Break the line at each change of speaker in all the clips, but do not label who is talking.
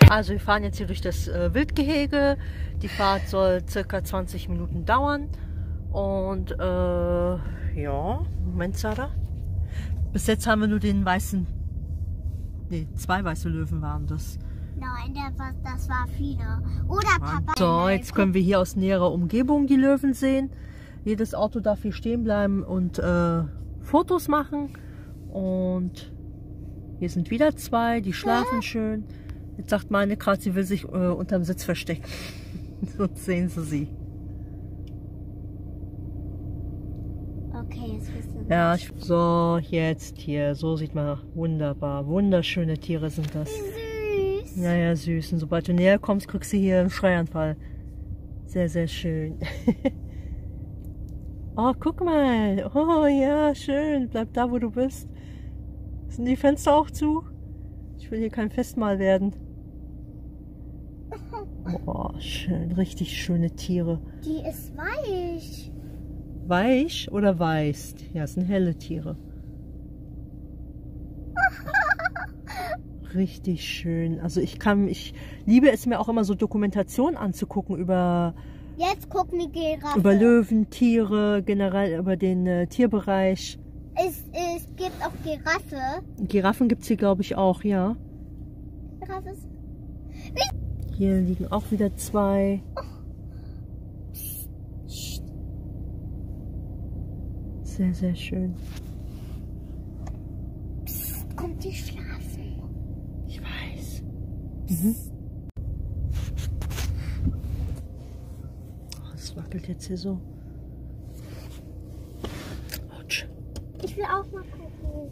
Also wir fahren jetzt hier durch das Wildgehege. Die Fahrt soll circa 20 Minuten dauern. Und ja, Moment, Sarah. Bis jetzt haben wir nur den weißen, nee, 2 weiße Löwen waren das.
Nein, das war viele. Oder Papa.
So, jetzt können wir hier aus näherer Umgebung die Löwen sehen. Jedes Auto darf hier stehen bleiben und Fotos machen. Und hier sind wieder 2, die schlafen schön. Jetzt sagt meine gerade, sie will sich unterm Sitz verstecken. Sonst sehen sie.
Okay, jetzt wissen wir.
Ja, so, jetzt hier. So sieht man wunderbar. Wunderschöne Tiere sind das.
Süß.
Ja, ja, süß. Und sobald du näher kommst, kriegst du hier einen Schreianfall. Sehr, sehr schön. Oh, guck mal. Oh, ja, schön. Bleib da, wo du bist. Sind die Fenster auch zu? Ich will hier kein Festmahl werden. Oh, schön. Richtig schöne Tiere.
Die ist weich.
Weich oder weißt? Ja, es sind helle Tiere. Richtig schön. Also ich liebe es mir auch immer so Dokumentation anzugucken über
Jetzt gucken die Giraffe.
über Löwen, Tiere, generell über den Tierbereich.
Es gibt auch Giraffe.
Giraffen gibt es hier, glaube ich, auch, ja.
Giraffe ist...
Hier liegen auch wieder 2. Sehr, sehr schön.
Psst, kommt die schlafen.
Ich weiß. Mhm. Oh, es wackelt jetzt hier so. Autsch.
Ich will auch mal gucken.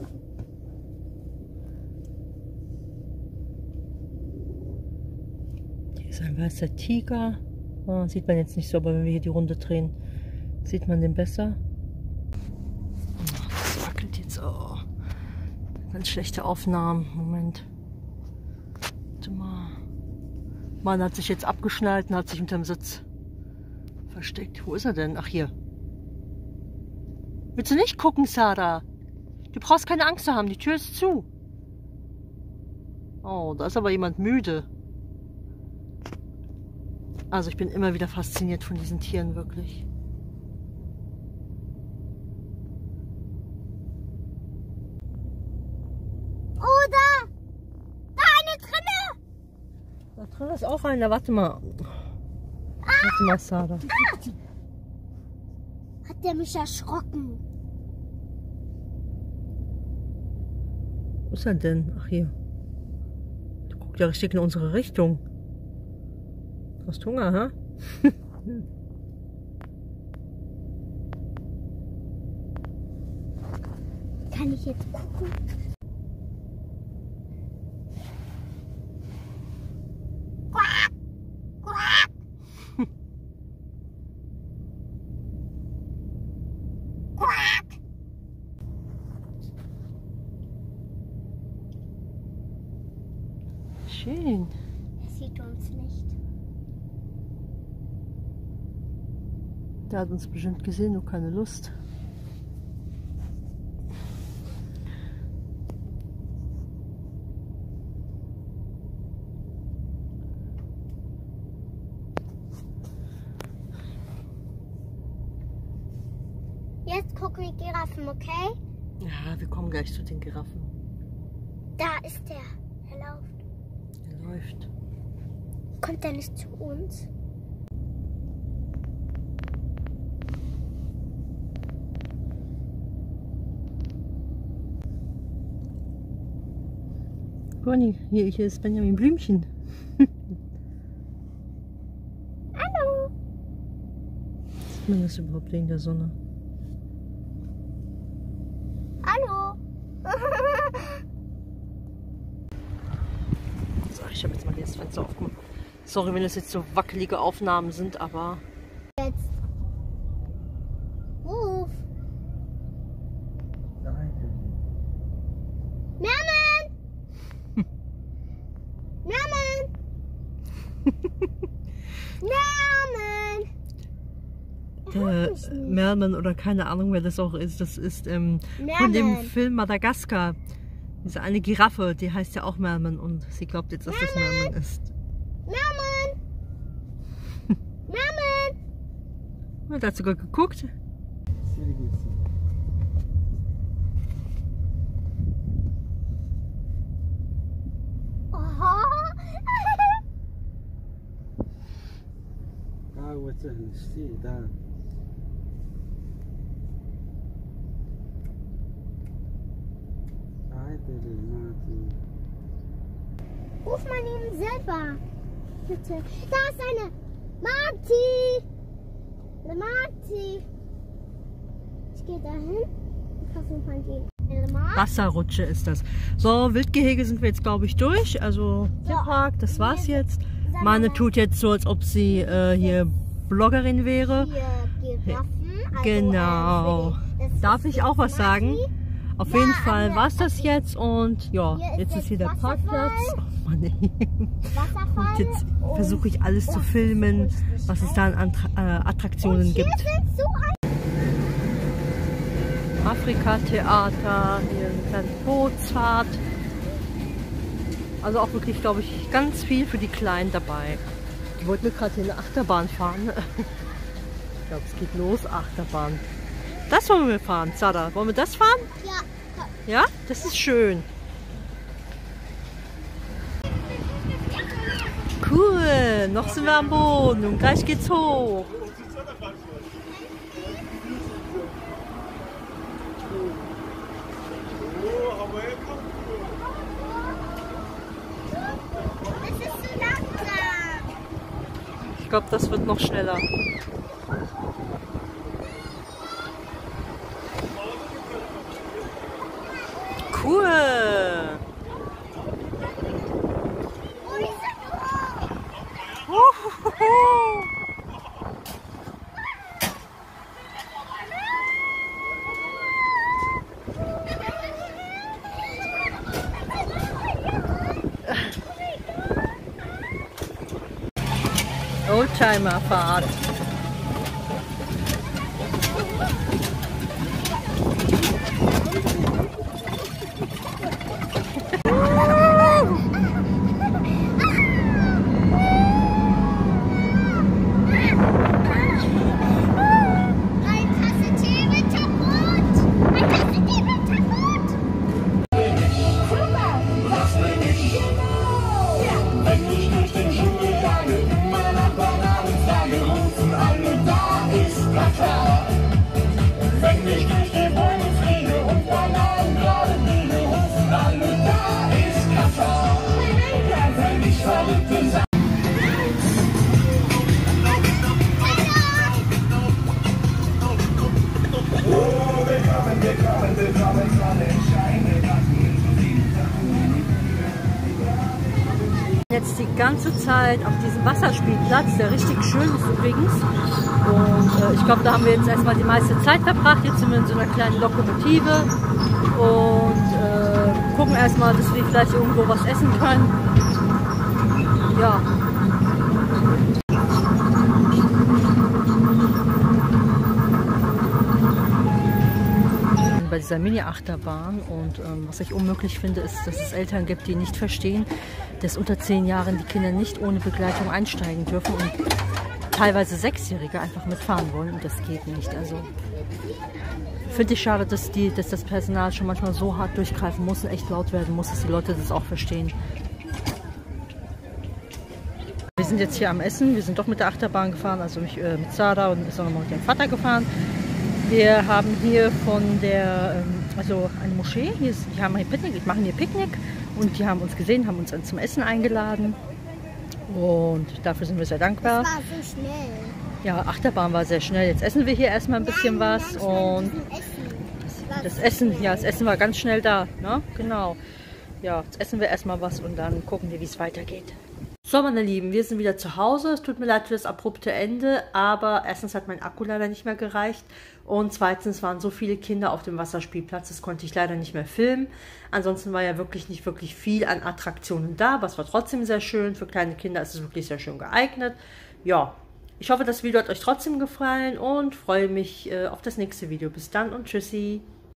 Hier ist ein weißer Tiger. Oh, sieht man jetzt nicht so, aber wenn wir hier die Runde drehen, sieht man den besser. Oh, das wackelt jetzt. Oh. Ganz schlechte Aufnahmen. Moment. Warte mal. Mann hat sich jetzt abgeschnallt und hat sich unterm Sitz versteckt. Wo ist er denn? Ach, hier. Willst du nicht gucken, Sarah? Du brauchst keine Angst zu haben. Die Tür ist zu. Oh, da ist aber jemand müde. Also ich bin immer wieder fasziniert von diesen Tieren, wirklich.
Oder? Da eine drinne!
Da drin ist auch einer. Warte mal. Warte mal, Sarah.
Hat der mich erschrocken?
Wo ist er denn? Ach, hier. Du guckst ja richtig in unsere Richtung. Du hast Hunger, hä?
Kann ich jetzt gucken? Quack! Quack! Quack!
Schön.
Er sieht uns nicht.
Der hat uns bestimmt gesehen, nur keine Lust.
Jetzt gucken die Giraffen, okay?
Ja, wir kommen gleich zu den Giraffen.
Da ist der. Er läuft.
Er läuft.
Kommt er nicht zu uns?
Conny, hier ist Benjamin Blümchen.
Hallo.
Sieht man das überhaupt wegen der Sonne?
Hallo.
So, ich habe jetzt mal das Fenster aufgemacht. Sorry, wenn das jetzt so wackelige Aufnahmen sind, aber...
Jetzt. Ruf. Merman! Merman! Merman!
Merman oder keine Ahnung, wer das auch ist. Das ist von dem Film Madagaskar. Diese eine Giraffe, die heißt ja auch Merman und sie glaubt jetzt, dass das Merman ist.
Merman! Merman!
Und hat sogar geguckt.
Ruf mal ihn selber. Bitte. Da ist eine Marti. Eine Marti. Ich gehe dahin. Ich versuche mal gehen.
Wasserrutsche ist das. So, Wildgehege sind wir jetzt, glaube ich, durch. Also Tierpark, das war's jetzt. Meine tut jetzt so, als ob sie hier Bloggerin wäre.
Hier Giraffen.
Genau. Darf ich auch was sagen? Auf jeden Fall war es das jetzt und ja, jetzt ist hier der Parkplatz. Oh Mann, ey. Und jetzt versuche ich alles zu filmen, was es da an Attraktionen gibt. Afrika-Theater, hier eine kleine Bootsfahrt. Also auch wirklich, glaube ich, ganz viel für die Kleinen dabei. Ich wollte mir gerade hier eine Achterbahn fahren. Ich glaube, es geht los, Achterbahn. Das wollen wir fahren, Zada. Wollen wir das fahren?
Ja.
Ja, das ist schön. Cool, noch sind wir am Boden und gleich geht's hoch.
Das ist zu langsam.
Ich glaube, das wird noch schneller. Cool. Oldtimer-Fahrt. Jetzt die ganze Zeit auf diesem Wasserspielplatz, der richtig schön ist übrigens. Und ich glaube, da haben wir jetzt erstmal die meiste Zeit verbracht. Jetzt sind wir in so einer kleinen Lokomotive und gucken erstmal, dass wir vielleicht irgendwo was essen können. Ja. Bei dieser Mini-Achterbahn und was ich unmöglich finde, ist, dass es Eltern gibt, die nicht verstehen, dass unter 10 Jahren die Kinder nicht ohne Begleitung einsteigen dürfen und teilweise 6-Jährige einfach mitfahren wollen und das geht nicht. Also finde ich schade, dass das Personal schon manchmal so hart durchgreifen muss und echt laut werden muss, dass die Leute das auch verstehen. Wir sind jetzt hier am Essen, wir sind doch mit der Achterbahn gefahren, also mit Zara und ist auch nochmal mit dem Vater gefahren. Wir haben hier von der, also eine Moschee, die haben hier Picknick, ich mache hier Picknick und die haben uns gesehen, haben uns dann zum Essen eingeladen und dafür sind wir sehr dankbar.
Das war so schnell.
Ja, Achterbahn war sehr schnell. Jetzt essen wir hier erstmal ein bisschen was und das Essen war ganz schnell da, ne? Genau. Ja, jetzt essen wir erstmal was und dann gucken wir, wie es weitergeht. So, meine Lieben, wir sind wieder zu Hause. Es tut mir leid für das abrupte Ende, aber erstens hat mein Akku leider nicht mehr gereicht und zweitens waren so viele Kinder auf dem Wasserspielplatz, das konnte ich leider nicht mehr filmen. Ansonsten war ja nicht wirklich viel an Attraktionen da, aber es war trotzdem sehr schön. Für kleine Kinder ist es wirklich sehr schön geeignet. Ja, ich hoffe, das Video hat euch trotzdem gefallen und freue mich auf das nächste Video. Bis dann und tschüssi!